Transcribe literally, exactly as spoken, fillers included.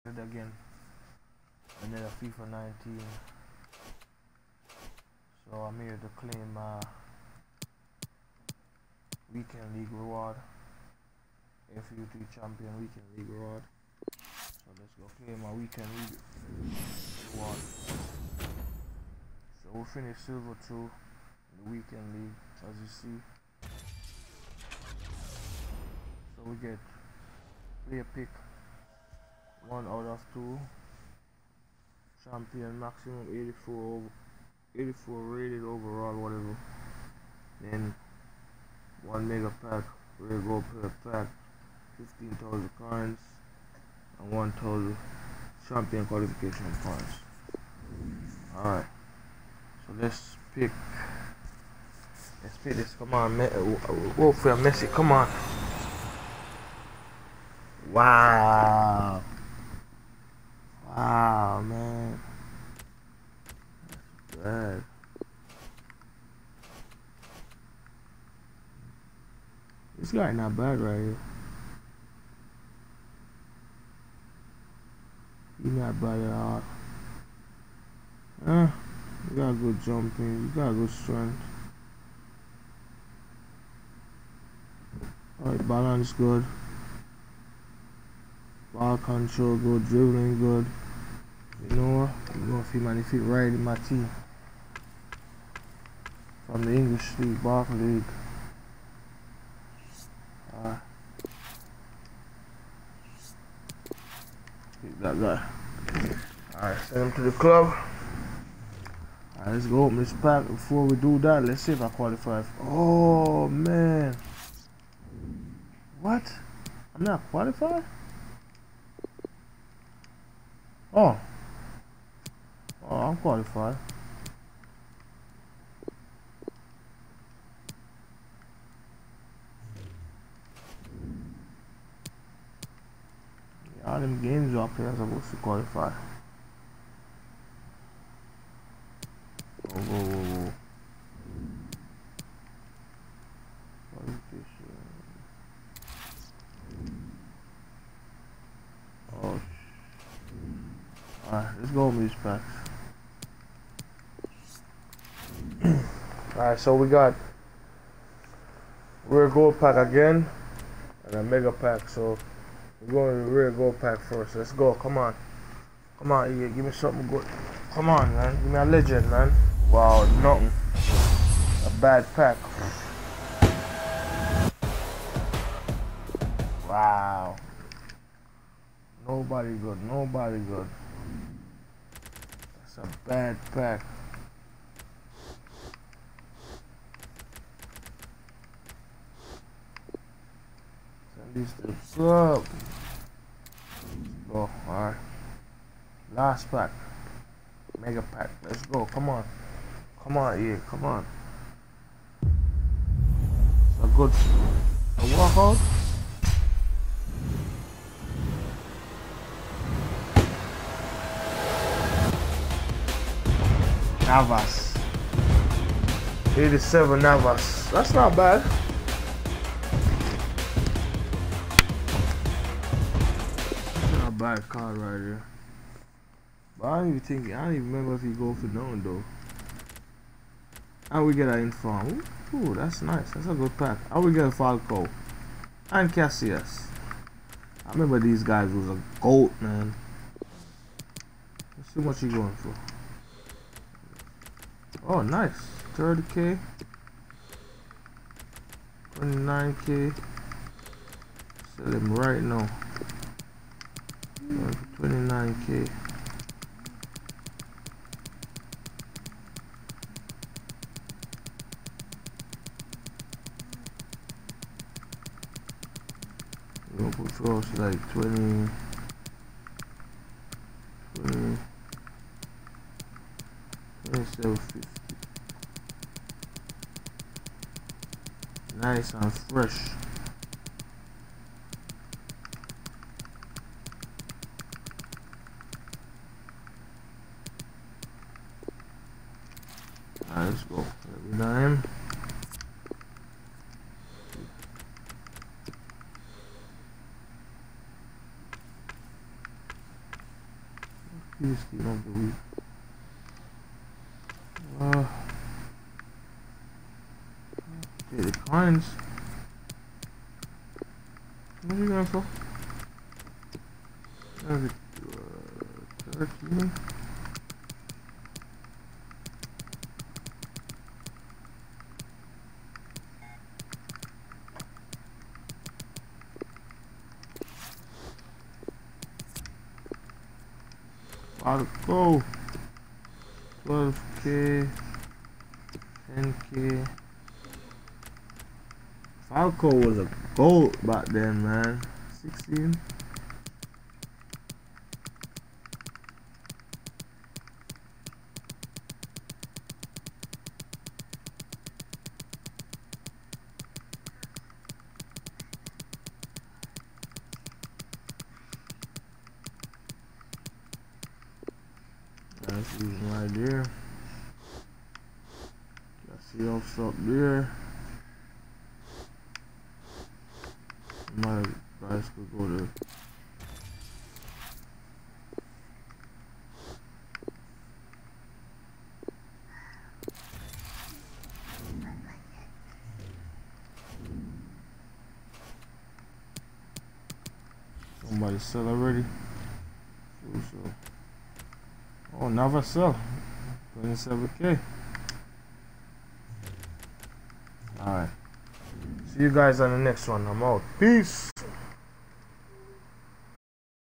it again. Another FIFA nineteen. So I'm here to claim my weekend league reward. F U T champion weekend league reward. So let's go claim my weekend league reward. So we finished silver two in the weekend league, as you see. So we get player pick one out of two. Champion maximum eighty-four over eighty-four rated overall, whatever. Then one mega pack, rare gold per pack, fifteen thousand coins, and one thousand champion qualification points. Alright, so let's pick. Let's pick this. Come on, man. Whoa, for Messi. Come on. Wow. Wow, man. That's bad. This guy not bad right here. He not bad at all. Huh? You got good jumping. You got good strength. Alright, balance good. Ball control good. Dribbling good. You know, you know if he man, if he right in my team. From the English League, Barca League. Alright. Keep that guy. Alright, send him to the club. Alright, let's go open this pack. Before we do that, let's see if I qualify. Oh man. What? I'm not qualified? Oh. Oh, I'm qualified. Yeah, all them games up here, I'm supposed to qualify. Whoa, whoa, whoa, whoa. Qualification. Oh. Alright, let's go with these packs. Alright, so we got rare gold pack again and a mega pack. So we're going to the rare gold pack first. Let's go. Come on. Come on, yeah, give me something good. Come on, man. Give me a legend, man. Wow, nothing. A bad pack. Wow. Nobody good. Nobody good. That's a bad pack. Send these to the club. Go. Alright. Last pack. Mega pack. Let's go. Come on. Come on, yeah. Come on. It's a good a walkout. Navas. eighty-seven Navas. That's not bad. Not a bad card right here. But I don't even think, I don't even remember if he go for none though. And we get an inform. Ooh, ooh, that's nice. That's a good pack. And we get a Falco. And Cassius. I remember these guys was a goat, man. Let's see what you going for. Oh, nice. thirty K. twenty-nine K. Sell him right now. twenty-nine K. We're gonna put close like twenty. twenty. twenty-seven fifty. Nice and fresh. Alright, let's go. Every time. Peace team of the week. Uh, okay, the coins. What are you going for? That's it, uh, thirteen. Falco, twelve K, ten K. Falco was a gold back then, man. sixteen. That's using right there. Got C-Ops up there. My guys could go to somebody sell already. So, oh, never sell. twenty-seven K. Alright. See you guys on the next one. I'm out. Peace.